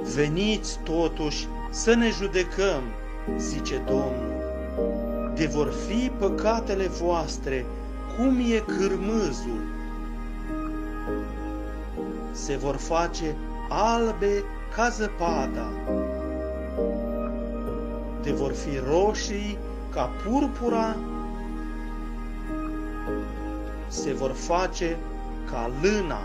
Veniți totuși să ne judecăm, zice Domnul, de vor fi păcatele voastre, cum e cârmâzul. Se vor face albe ca zăpada, de vor fi roșii ca purpura, se vor face ca lâna.